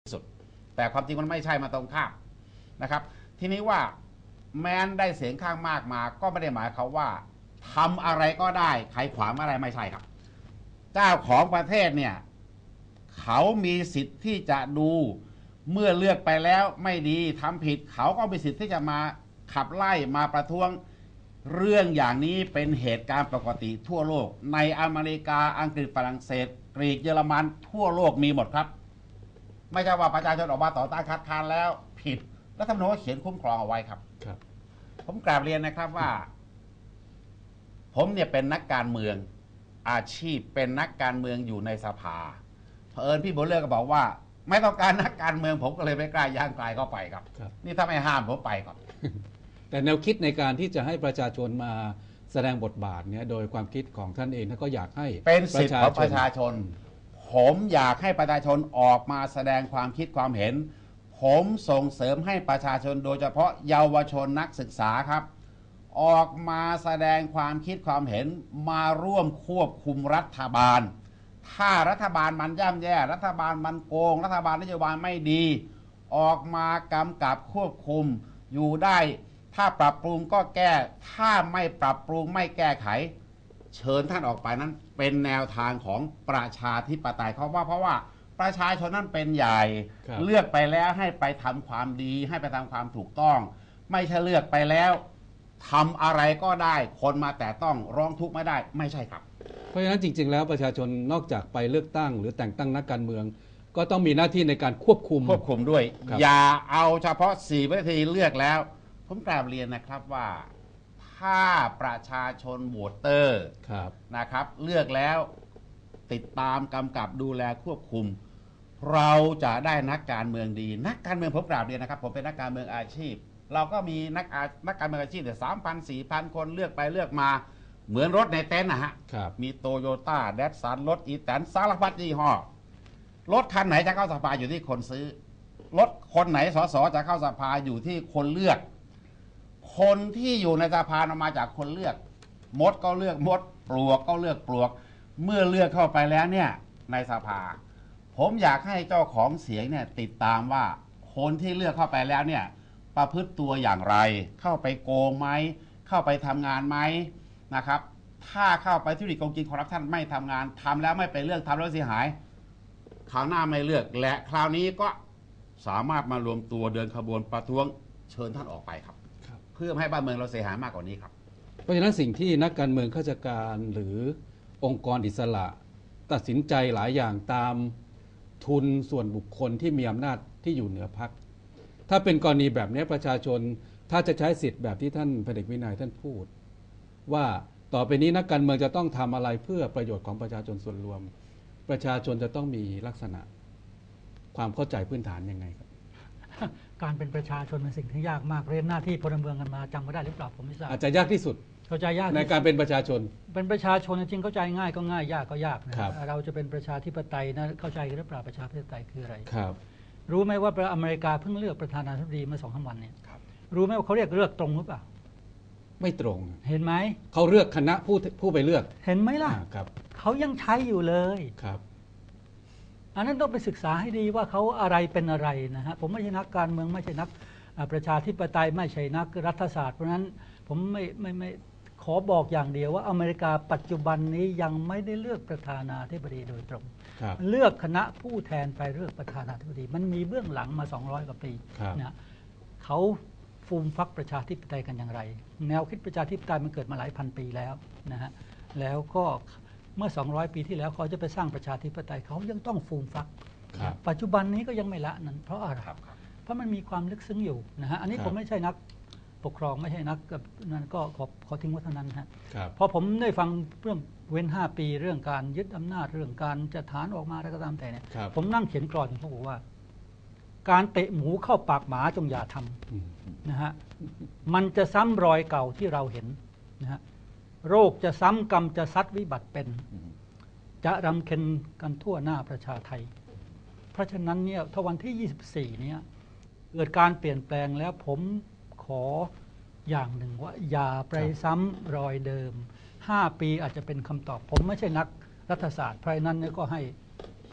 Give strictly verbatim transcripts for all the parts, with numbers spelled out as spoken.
สุดแต่ความจริงมันไม่ใช่มาตรงข้ามนะครับทีนี้ว่าแม้นได้เสียงข้างมากมาก็ไม่ได้หมายเขาว่าทำอะไรก็ได้ใครขวางอะไรไม่ใช่ครับเจ้าของประเทศเนี่ยเขามีสิทธิ์ที่จะดูเมื่อเลือกไปแล้วไม่ดีทำผิดเขาก็มีสิทธิ์ที่จะมาขับไล่มาประท้วงเรื่องอย่างนี้เป็นเหตุการณ์ปกติทั่วโลกในอเมริกาอังกฤษฝรั่งเศสกรีกเยอรมันทั่วโลกมีหมดครับไม่ใช่ว่าประชาชนออกมาต่อต้านคัดค้านแล้วผิดรัฐธรรมนูญก็เขียนคุ้มครองเอาไว้ครับครับผมกราบเรียนนะครับว่าผมเนี่ยเป็นนักการเมืองอาชีพเป็นนักการเมืองอยู่ในสภาเผอิญพี่บุญเลือกก็บอกว่าไม่ต้องการนักการเมืองผมก็เลยไม่กล้าย่างกลายเข้าไปครับนี่ถ้าไม่ห้ามผมไปก่อนแต่แนวคิดในการที่จะให้ประชาชนมาแสดงบทบาทเนี่ยโดยความคิดของท่านเองท่านก็อยากให้เป็นสิทธิของประชาชนผมอยากให้ประชาชนออกมาแสดงความคิดความเห็นผมส่งเสริมให้ประชาชนโดยเฉพาะเยาวชนนักศึกษาครับออกมาแสดงความคิดความเห็นมาร่วมควบคุมรัฐบาลถ้ารัฐบาลมันย่ำแย่รัฐบาลมันโกงรัฐบาลนโยบายไม่ดีออกมากำกับควบคุมอยู่ได้ถ้าปรับปรุงก็แก้ถ้าไม่ปรับปรุงไม่แก้ไขเชิญท่านออกไปนั้นเป็นแนวทางของประชาธิปไตยเขาว่าเพราะว่าประชาชนนั้นเป็นใหญ่เลือกไปแล้วให้ไปทำความดีให้ไปทำความถูกต้องไม่ใช่เลือกไปแล้วทำอะไรก็ได้คนมาแต่ต้องร้องทุกข์ไม่ได้ไม่ใช่ครับเพราะฉะนั้นจริงๆแล้วประชาชนนอกจากไปเลือกตั้งหรือแต่งตั้งนักการเมืองก็ต้องมีหน้าที่ในการควบคุมควบคุมด้วยอย่าเอาเฉพาะสี่วินาทีเลือกแล้วผมกราบเรียนนะครับว่าถ้าประชาชนโหวตเตอร์นะครับเลือกแล้วติดตามกำกับดูแลควบคุมเราจะได้นักการเมืองดีนักการเมืองผมกราบเรียนนะครับผมเป็นนักการเมืองอาชีพเราก็มีนักนักการเมืองอาชีพแต่สามพันสี่พันคนเลือกไปเลือกมาเหมือนรถในเต็นท์นะฮะมีโตโยต้าแดดสันรถอีแตนสารพัดยี่ห้อรถคันไหนจะเข้าสภาอยู่ที่คนซื้อรถคนไหนสสจะเข้าสภาอยู่ที่คนเลือกคนที่อยู่ในสภามาจากคนเลือกมดก็เลือกมดปลวกก็เลือกปลวกเมื่อเลือกเข้าไปแล้วเนี่ยในสภาผมอยากให้เจ้าของเสียงเนี่ยติดตามว่าคนที่เลือกเข้าไปแล้วเนี่ยประพฤติตัวอย่างไรเข้าไปโกงไหมเข้าไปทำงานไหมนะครับถ้าเข้าไปทุจริตโกงกินคอร์รัปชันไม่ทำงานทำแล้วไม่เป็นเรื่องทำแล้วเสียหายคราวหน้าไม่เลือกและคราวนี้ก็สามารถมารวมตัวเดินขบวนประท้วงเชิญท่านออกไปครับเพื่อให้บ้านเมืองเราเสียหายมากกว่านี้ครับเพราะฉะนั้นสิ่งที่นักการเมืองข้าราชการหรือองค์กรอิสระตัดสินใจหลายอย่างตามทุนส่วนบุคคลที่มีอำนาจที่อยู่เหนือพรรคถ้าเป็นกรณีแบบนี้ประชาชนถ้าจะใช้สิทธิ์แบบที่ท่านพลเอกวินัยท่านพูดว่าต่อไปนี้นักการเมืองจะต้องทำอะไรเพื่อประโยชน์ของประชาชนส่วนรวมประชาชนจะต้องมีลักษณะความเข้าใจพื้นฐานยังไงครับการเป็นประชาชนเป็นสิ่งที่ยากมากเรียนหน้าที่พลเมืองกันมาจำก็ได้หรือเปล่าผมไม่ทราบอาจจะยากที่สุดเข้าใจยากในการเป็นประชาชนเป็นประชาชนจริงเข้าใจง่ายก็ง่ายยากก็ยากนะเราจะเป็นประชาธิปไตยนะเข้าใจหรือเปล่าประชาธิปไตยคืออะไรครับรู้ไหมว่าอเมริกาเพิ่งเลือกประธานาธิบดีเมื่อสองสามวันเนี่ยรู้ไหมว่าเขาเรียกเลือกตรงหรือเปล่าไม่ตรงเห็นไหมเขาเลือกคณะผู้ผู้ไปเลือกเห็นไหมล่ะครับเขายังใช้อยู่เลยครับอันนั้นต้องไปศึกษาให้ดีว่าเขาอะไรเป็นอะไรนะฮะผมไม่ใช่นักการเมืองไม่ใช่นักประชาธิปไตยไม่ใช่นักรัฐศาสตร์เพราะฉะนั้นผมไม่ไม่ไม่ขอบอกอย่างเดียวว่าอเมริกาปัจจุบันนี้ยังไม่ได้เลือกประธานาธิบดีโดยตรงเลือกคณะผู้แทนไปเลือกประธานาธิบดีมันมีเบื้องหลังมาสองร้อยกว่าปีนะเขาฟูมฟักประชาธิปไตยกันอย่างไรแนวคิดประชาธิปไตยมันเกิดมาหลายพันปีแล้วนะฮะแล้วก็เมื่อสองร้อยปีที่แล้วเขาจะไปสร้างประชาธิปไตยเขายังต้องฟูมฟักปัจจุบันนี้ก็ยังไม่ละนั้นเพราะอะไรเพราะมันมีความลึกซึ้งอยู่นะฮะอันนี้ผมไม่ใช่นักปกครองไม่ใช่นักกับนั้นก็ขอขอทิ้งไว้เท่านั้นฮะพอผมได้ฟังเรื่องเว้นห้าปีเรื่องการยึดอำนาจเรื่องการจะฐานออกมาอะไรก็ตามแต่เนี่ยผมนั่งเขียนกรอนเขาบอกว่าการเตะหมูเข้าปากหมาจงอย่าทำนะฮะมันจะซ้ำรอยเก่าที่เราเห็นนะฮะโรคจะซ้ำกรรมจะซัดวิบัติเป็นจะรำเค็ญกันทั่วหน้าประชาไทยเพราะฉะนั้นเนี่ยถ้าวันที่ยี่สิบสี่เนี่ยเกิดการเปลี่ยนแปลงแล้วผมขออย่างหนึ่งว่าอย่าไปซ้ำรอยเดิมห้าปีอาจจะเป็นคำตอบผมไม่ใช่นักรัฐศาสตร์เพราะนั้นก็ให้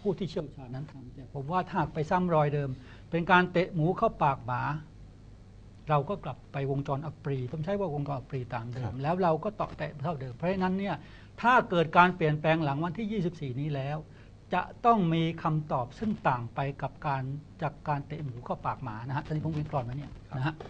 ผู้ที่เชี่ยวชาญนั้นทำแต่ผมว่าถ้าหากไปซ้ำรอยเดิม เป็นการเตะหมูเข้าปากหมาเราก็กลับไปวงจรอัปรีผมใช้ว่าวงจรอัปรีตามเดิมแล้วเราก็ต่อแตะเท่าเดิมเพราะฉะนั้นเนี่ยถ้าเกิดการเปลี่ยนแปลงหลังวันที่ยี่สิบสี่นี้แล้วจะต้องมีคำตอบซึ่งต่างไปกับการจากการเตะหมูเข้าปากหมานะฮะตอนนี้ผมวิเคราะห์มาเนี่ยนะฮะ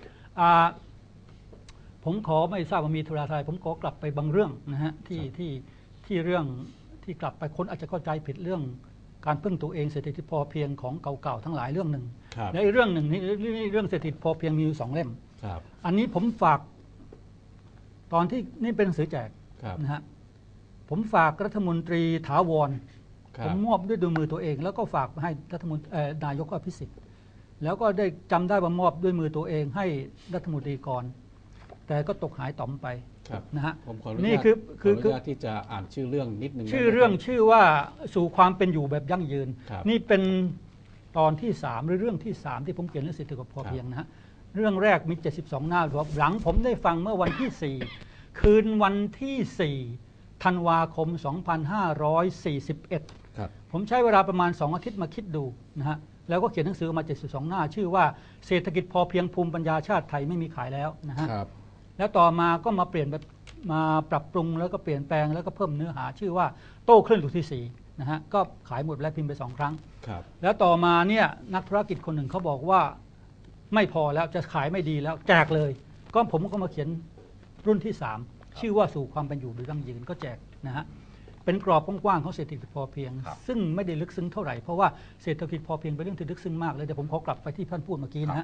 ผมขอไม่ทราบว่ามีธุระอะไรผมขอกลับไปบางเรื่องนะฮะที่ที่ที่เรื่องที่กลับไปคนอาจจะเข้าใจผิดเรื่องการพึ่งตัวเองเศรษฐกิจพอเพียงของเก่าๆทั้งหลายเรื่องหนึ่งและอีกเรื่องหนึ่งนี่เรื่องเศรษฐกิจพอเพียงมีอยู่สองเล่มอันนี้ผมฝากตอนที่นี่เป็นหนังสือแจกนะฮะผมฝากรัฐมนตรีถาวรผมมอบด้วยด้วยมือตัวเองแล้วก็ฝากให้รัฐมนตรีนายกอภิสิทธิ์แล้วก็ได้จำได้ว่ามอบด้วยมือตัวเองให้รัฐมนตรีก่อนแต่ก็ตกหายต่อมไปนะฮะผมขออนุญาตนี่คือคือขออนุญาตที่จะอ่านชื่อเรื่องนิดนึงชื่อเรื่องชื่อว่าสู่ความเป็นอยู่แบบยั่งยืนนี่เป็นตอนที่สามหรือเรื่องที่สามที่ผมเขียนเรื่องเศรษฐกิจพอเพียงนะฮะเรื่องแรกมีเจ็ดสิบสองหน้าหลังผมได้ฟังเมื่อวันที่สี่คืนวันที่สี่ธันวาคมสองพันห้าร้อยสี่สิบเอ็ดผมใช้เวลาประมาณสองอาทิตย์มาคิดดูนะฮะแล้วก็เขียนหนังสือมาเจ็ดสิบสองหน้าชื่อว่าเศรษฐกิจพอเพียงภูมิปัญญาชาติไทยไม่มีขายแล้วนะฮะแล้วต่อมาก็มาเปลี่ยนแบบมาปรับปรุงแล้วก็เปลี่ยนแปลงแล้วก็เพิ่มเนื้อหาชื่อว่าโต้คลื่นลูกที่สี่นะฮะก็ขายหมดและพิมพ์ไปสองครั้งแล้วต่อมาเนี่ยนักธุรกิจคนหนึ่งเขาบอกว่าไม่พอแล้วจะขายไม่ดีแล้วแจกเลยก็ผมก็มาเขียนรุ่นที่สามชื่อว่าสู่ความเป็นอยู่โดยยั่งยืนก็แจกนะฮะเป็นกรอบกว้างๆของเศรษฐกิจพอเพียงซึ่งไม่ได้ลึกซึ้งเท่าไหร่เพราะว่าเศรษฐกิจพอเพียงเป็นเรื่องที่ลึกซึ้งมากเลยเดี๋ยวผมขอกลับไปที่ท่านพูดเมื่อกี้นะฮะ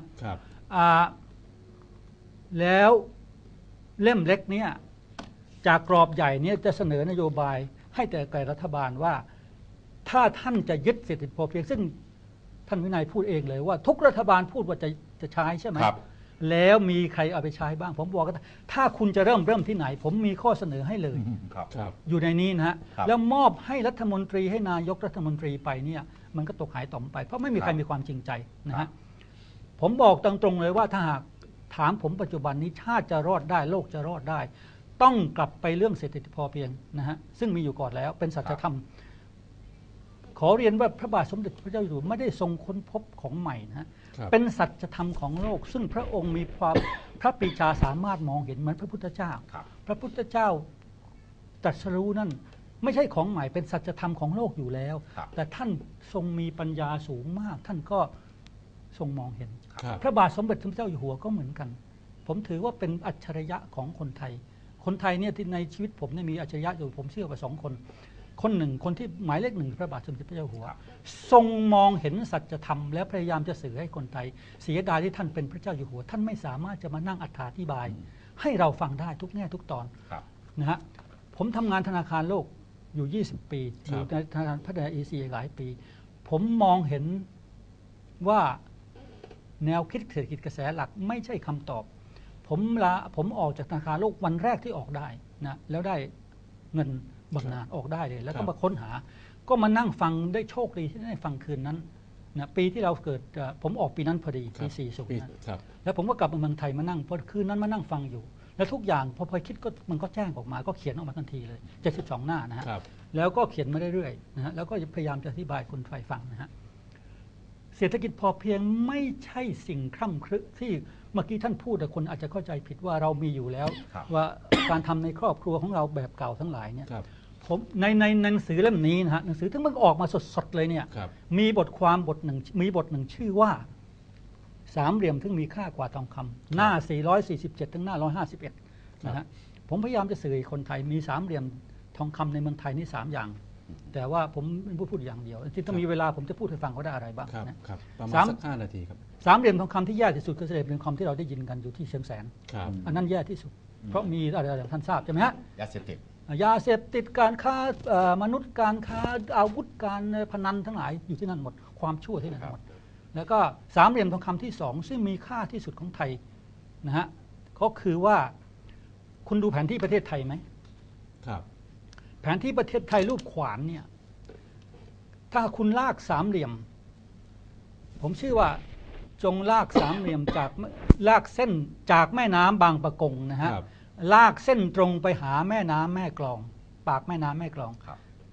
แล้วเล่มเล็กเนี่ยจากกรอบใหญ่เนี่ยจะเสนอนโยบายให้แต่แก่รัฐบาลว่าถ้าท่านจะยึดเศรษฐกิจพอเพียงซึ่งท่านวินัยพูดเองเลยว่าทุกรัฐบาลพูดว่าจะจะใช้ใช่ไหมแล้วมีใครเอาไปใช้บ้างผมบอกว่าถ้าคุณจะเริ่มเริ่มที่ไหนผมมีข้อเสนอให้เลยอยู่ในนี้นะฮะแล้วมอบให้รัฐมนตรีให้นายกรัฐมนตรีไปเนี่ยมันก็ตกหายต่อมไปเพราะไม่มีใครมีความจริงใจนะฮะผมบอกตรงๆเลยว่าถ้าหากถามผมปัจจุบันนี้ชาติจะรอดได้โลกจะรอดได้ต้องกลับไปเรื่องเศรษฐกิจพอเพียงนะฮะซึ่งมีอยู่ก่อนแล้วเป็นสัจธรรมขอเรียนว่าพระบาทสมเด็จพระเจ้าอยู่หัวไม่ได้ทรงค้นพบของใหม่นะเป็นสัจธรรมของโลกซึ่งพระองค์มีความพระปรีชาสามารถมองเห็นเหมือนพระพุทธเจ้าพระพุทธเจ้าตรัสรู้นั่นไม่ใช่ของใหม่เป็นสัจธรรมของโลกอยู่แล้วแต่ท่านทรงมีปัญญาสูงมากท่านก็ทรงมองเห็นพระบาทสมเด็จพระเจ้าอยู่หัวก็เหมือนกันผมถือว่าเป็นอัจฉริยะของคนไทยคนไทยเนี่ยที่ในชีวิตผมเนี่ยมีอัจฉริยะอยู่ผมเชื่อว่าสองคนคนหนึ่งคนที่หมายเลขหนึ่งพระบาทสมเด็จพระเจ้าอยู่หัวทรงมองเห็นสัจธรรมและพยายามจะสื่อให้คนไทยเสียดายที่ท่านเป็นพระเจ้าอยู่หัวท่านไม่สามารถจะมานั่งอธิบายให้เราฟังได้ทุกแง่ทุกตอนนะฮะผมทำงานธนาคารโลกอยู่ยี่สิบปีอยู่ในธนาคารพัฒนาเอเชียหลายปีผมมองเห็นว่าแนวคิดเศรษฐกิจกระแสหลักไม่ใช่คำตอบผมลาผมออกจากธนาคารโลกวันแรกที่ออกได้นะแล้วได้เงินบำนาญออกได้เลยแล้วก็มาค้นหาก็มานั่งฟังได้โชคดีที่ได้ฟังคืนนั้นนะปีที่เราเกิดผมออกปีนั้นพอดีปีสี่สิบนะแล้วผมก็กลับมาเมืองไทยมานั่งพอคืนนั้นมานั่งฟังอยู่แล้วทุกอย่างพอพอคิดก็มันก็แจ้งออกมาก็เขียนออกมาทันทีเลยเจ็ดสิบสองหน้านะฮะแล้วก็เขียนมาเรื่อยๆนะฮะแล้วก็พยายามจะอธิบายคนไทยฟังนะฮะเศรษฐกิจพอเพียงไม่ใช่สิ่งคร่ำครึที่เมื่อกี้ท่านพูดแต่คนอาจจะเข้าใจผิดว่าเรามีอยู่แล้วว่าการทำในครอบครัวของเราแบบเก่าทั้งหลายเนี่ยผมในในหนังสือเล่มนี้นะฮะหนังสือที่มันออกมาสดๆเลยเนี่ยมีบทความบทหนึ่งมีบทหนึ่งชื่อว่าสามเหลี่ยมที่มีค่ากว่าทองคำหน้าสี่ร้อยสี่สิบเจ็ดถึงหน้าหนึ่งร้อยห้าสิบเอ็ดนะฮะผมพยายามจะสื่อคนไทยมีสามเหลี่ยมทองคำในเมืองไทยนี่สามอย่างแต่ว่าผมเป็นผู้พูดอย่างเดียวที่ถ้ามีเวลาผมจะพูดให้ฟังเขาได้อะไรบ้างนะครับประมาณสักห้านาทีครับสามเหลี่ยมทองคำที่แย่ที่สุดก็เสด็จเป็นคำที่เราได้ยินกันอยู่ที่เชียงแสนอันนั้นแย่ที่สุดเพราะมีอะไรอย่างท่านทราบใช่ไหมฮะยาเสพติดยาเสพติดการค้ามนุษย์การค้าอาวุธการพนันทั้งหลายอยู่ที่นั่นหมดความชั่วที่นั่นหมดแล้วก็สามเหลี่ยมทองคำที่สองซึ่งมีค่าที่สุดของไทยนะฮะก็คือว่าคุณดูแผนที่ประเทศไทยไหมครับแผนที่ประเทศไทยรูปขวานเนี่ยถ้าคุณลากสามเหลี่ยมผมชื่อว่าจงลากสามเหลี่ยมจากลากเส้นจากแม่น้ำบางปะกงนะฮะลากเส้นตรงไปหาแม่น้ำแม่กลองปากแม่น้ำแม่กลอง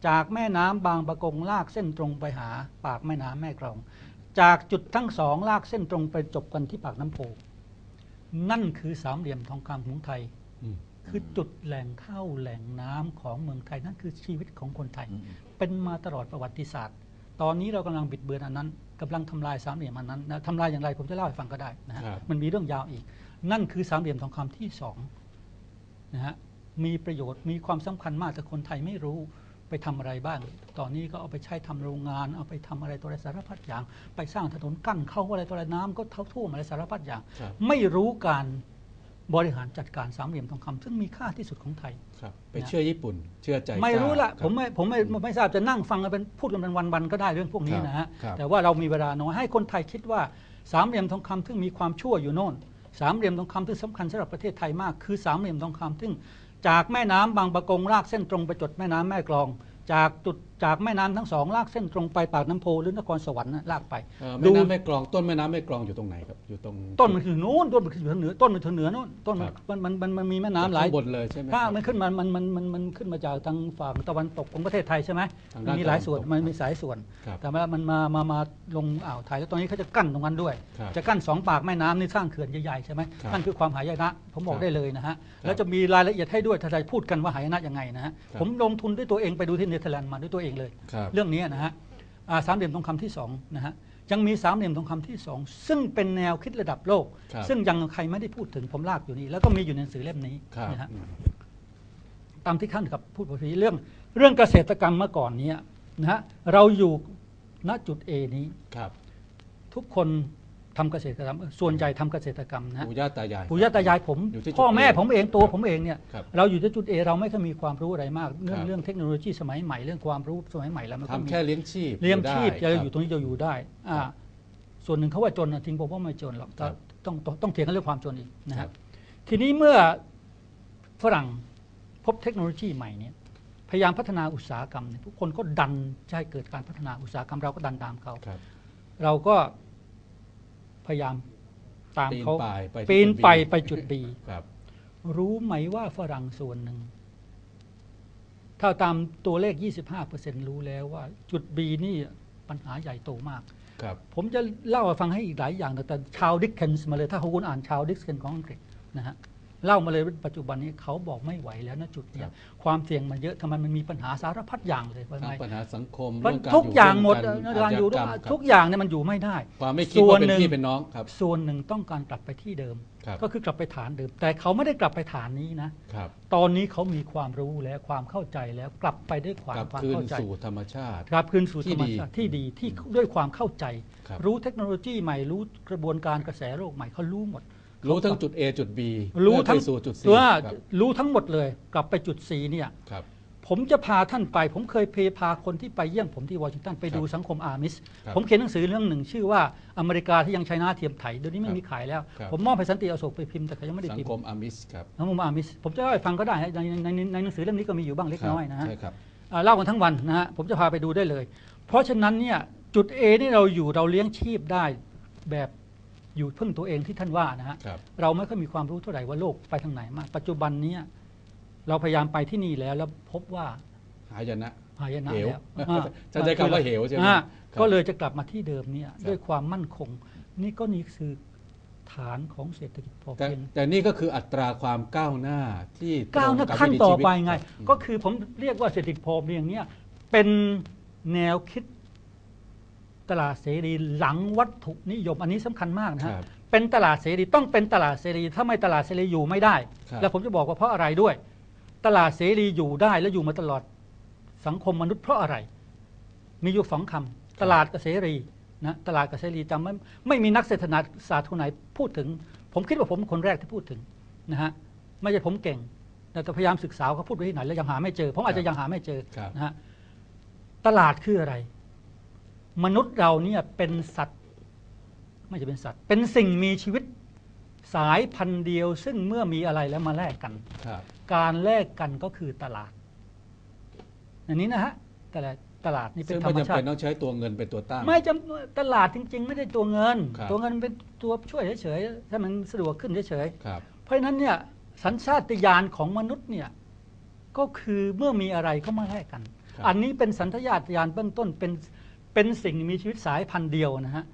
จากแม่น้ำบางปะกงลากเส้นตรงไปหาปากแม่น้ำแม่กลองจากจุดทั้งสองลากเส้นตรงไปจบกันที่ปากน้ำโพนั่นคือสามเหลี่ยมทองคำของไทยคือจุดแหล่งเข้าแหล่งน้ำของเมืองไทยนั่นคือชีวิตของคนไทยเป็นมาตลอดประวัติศาสตร์ตอนนี้เรากำลังบิดเบือนอันนั้นกำลังทำลายสามเหลี่ยมอันนั้นนะทำลายอย่างไรผมจะเล่าให้ฟังก็ได้นะฮะมันมีเรื่องยาวอีกนั่นคือสามเหลี่ยมทองคำที่สองนะฮะมีประโยชน์มีความสำคัญมากแต่คนไทยไม่รู้ไปทำอะไรบ้างตอนนี้ก็เอาไปใช้ทำโรงงานเอาไปทำอะไรตัวอะไรสารพัดอย่างไปสร้างถนนกั้นเข้าอะไรตัวอะไรน้ำก็เท่าท่วมอะไรสารพัดอย่างไม่รู้การบริหารจัดการสามเหลี่ยมทองคำซึ่งมีค่าที่สุดของไทยไปเชื่อญี่ปุ่นเชื่อใจไม่รู้ละผมไม่ผมไม่ไม่ทราบจะนั่งฟังกันเป็นพูดกันเป็นวันๆก็ได้เรื่องพวกนี้นะฮะแต่ว่าเรามีเวลาน้อยให้คนไทยคิดว่าสามเหลี่ยมทองคำซึ่งมีความชั่วอยู่โน่นสามเหลี่ยมทองคำที่สำคัญสำหรับประเทศไทยมากคือสามเหลี่ยมทองคำซึ่งจากแม่น้ำบางปะกงลากเส้นตรงไปจดแม่น้ำแม่กลองจากจุดจากแม่น้ำทั้งสองลากเส้นตรงไปปากน้ำโพหรือนครสวรรค์ลากไปแม่น้ำแม่กลองต้นแม่น้ำแม่กลองอยู่ตรงไหนครับอยู่ตรงต้นมันคือโน้นต้นมันคืออยู่ทางเหนือต้นมันทางเหนือโน้นต้นมันมันมันมันมีแม่น้ำหลายบนเลยใช่ไหมถ้ามันขึ้นมามันมันมันมันขึ้นมาจากทางฝั่งตะวันตกของประเทศไทยใช่ไหมมันมีหลายส่วนมันมีสายส่วนแต่เวลามันมามามาลงอ่าวไทยแล้วตรงนี้เขาจะกั้นตรงนั้นด้วยจะกั้นสองปากแม่น้ำนี่สร้างเขื่อนใหญ่ๆใช่ไหมนั่นคือความหายนะผมบอกได้เลยนะฮะแล้วจะมีรายละเอียดให้ด้วยถ้าจะพูดกันว่าหายนะยังไงนะฮะผมลงทุนด้วยตัวเองไปดูที่เนเธอร์แลนด์มาด้วยตัวเองเลยเรื่องนี้นะฮะสามเหลี่ยมทองคำที่สองนะฮะยังมีสามเหลี่ยมทองคำที่สองซึ่งเป็นแนวคิดระดับโลกซึ่งยังใครไม่ได้พูดถึงผมลากอยู่นี่แล้วก็มีอยู่ในหนังสือเล่มนี้นะฮะตามที่ท่านครับพูดไปเรื่องเรื่องเกษตรกรรมเมื่อก่อนนี้นะฮะเราอยู่ณจุด A นี้ทุกคนทำเกษตรกรรมส่วนใหญ่ทำเกษตรกรรมนะปู่ย่าตายายปู่ย่าตายายผมพ่อแม่ผมเองตัวผมเองเนี่ยเราอยู่ที่จุด A เราไม่เคยมีความรู้อะไรมากเรื่องเรื่องเทคโนโลยีสมัยใหม่เรื่องความรู้สมัยใหม่แล้วมันทำแค่เลี้ยงชีพเลี้ยงชีพจะอยู่ตรงนี้จะอยู่ได้อ่าส่วนหนึ่งเขาว่าจนทิ้งผมว่าไม่จนหรอกต้องต้องต้องเถียงกันเรื่องความจนอีกนะครับทีนี้เมื่อฝรั่งพบเทคโนโลยีใหม่เนี่ยพยายามพัฒนาอุตสาหกรรมทุกคนก็ดันให้เกิดการพัฒนาอุตสาหกรรมเราก็ดันตามเขาเราก็พยายามตามเขาปีนไปไปจุด B รู้ไหมว่าฝรั่งส่วนหนึ่งถ้าตามตัวเลข ยี่สิบห้าเปอร์เซ็นต์ รู้แล้วว่าจุด B นี่ปัญหาใหญ่โตมากผมจะเล่าให้ฟังให้อีกหลายอย่างแต่ชาวดิกเคนส์มาเลยถ้าคุณอ่านชาวดิกเคนส์ของอังกฤษนะฮะเล่ามาเลยปัจจุบันนี้เขาบอกไม่ไหวแล้วนะจุดนี้ความเสี่ยงมันเยอะทำไมมันมีปัญหาสารพัดอย่างเลยปัญหาสังคมทุกอย่างหมดการอยู่ทุกอย่างเนี่ยมันอยู่ไม่ได้ความไม่คิดว่าเป็นพี่เป็นน้องครับส่วนหนึ่งต้องการกลับไปที่เดิมก็คือกลับไปฐานเดิมแต่เขาไม่ได้กลับไปฐานนี้นะตอนนี้เขามีความรู้แล้วความเข้าใจแล้วกลับไปด้วยความเข้าใจสู่ธรรมชาติกลับคืนสู่ธรรมชาติที่ดีที่ด้วยความเข้าใจรู้เทคโนโลยีใหม่รู้กระบวนการกระแสโลกใหม่เขารู้หมดรู้ทั้งจุด A จุด B รู้ทั้งจุด C ว่ารู้ทั้งหมดเลยกลับไปจุด C เนี่ยผมจะพาท่านไปผมเคยพาคนที่ไปเยี่ยมผมที่วอชิงตันไปดูสังคมอาร์มิสผมเขียนหนังสือเรื่องหนึ่งชื่อว่าอเมริกาที่ยังใช้หน้าเทียมไถเดี๋ยวนี้ไม่มีขายแล้วผมมอบให้สันติอโศกไปพิมพ์แต่เขายังไม่ได้พิมพ์สังคมอาร์มิสครับสังคมอาร์มิสผมจะเล่าให้ฟังก็ได้ในในในหนังสือเล่มนี้ก็มีอยู่บ้างเล็กน้อยนะฮะเล่ากันทั้งวันนะฮะผมจะพาไปดูได้เลยเพราะฉะนั้นเนี่ยจุด A นี่เราอยู่เราเลี้ยงชีพได้แบบอยู่พึ่งตัวเองที่ท่านว่านะฮะเราไม่ค่อยมีความรู้เท่าไหร่ว่าโลกไปทางไหนมากปัจจุบันนี้เราพยายามไปที่นี่แล้วแล้วพบว่าหายนะหายนะแล้วจะใช้คำว่าเหวใช่ไหมก็เลยจะกลับมาที่เดิมเนี่ยด้วยความมั่นคงนี่ก็นี่คือฐานของเศรษฐกิจพอเพียงแต่นี่ก็คืออัตราความก้าวหน้าที่ก้าวหน้าขั้นต่อไปไงก็คือผมเรียกว่าเศรษฐกิจพอเพียงเนี่ยเป็นแนวคิดตลาดเสรีหลังวัตถุนิยมอันนี้สำคัญมากนะฮะเป็นตลาดเสรีต้องเป็นตลาดเสรีถ้าไม่ตลาดเสรีอยู่ไม่ได้แล้วผมจะบอกว่าเพราะอะไรด้วยตลาดเสรีอยู่ได้และอยู่มาตลอดสังคมมนุษย์เพราะอะไรมีอยู่สองคำตลาดกับเสรีนะตลาดกับเสรีจำไม่ไม่มีนักเศรษฐศาสตร์คนไหนพูดถึงผมคิดว่าผมเป็นคนแรกที่พูดถึงนะฮะไม่ใช่ผมเก่งแต่พยายามศึกษาเขาพูดไว้ที่ไหนแล้วยังหาไม่เจอผมอาจจะยังหาไม่เจอนะฮะตลาดคืออะไรมนุษย์เราเนี่ยเป็นสัตว์ไม่ใช่เป็นสัตว์เป็นสิ่งมีชีวิตสายพันธุ์เดียวซึ่งเมื่อมีอะไรแล้วมาแลกกันการแลกกันก็คือตลาดอันนี้นะฮะแต่ละตลาดนี่เป็นธรรมชาติต้องใช้ตัวเงินเป็นตัวตั้งไม่จำตลาดจริงๆไม่ได้ตัวเงินตัวเงินเป็นตัวช่วยเฉยๆถ้ามันสะดวกขึ้นเฉยๆเพราะฉะนั้นเนี่ยสัญชาตญาณของมนุษย์เนี่ยก็คือเมื่อมีอะไรก็มาแลกกันอันนี้เป็นสัญชาตญาณเบื้องต้นเป็นเป็นสิ่งมีชีวิตสายพันธุ์เดียวนะฮะ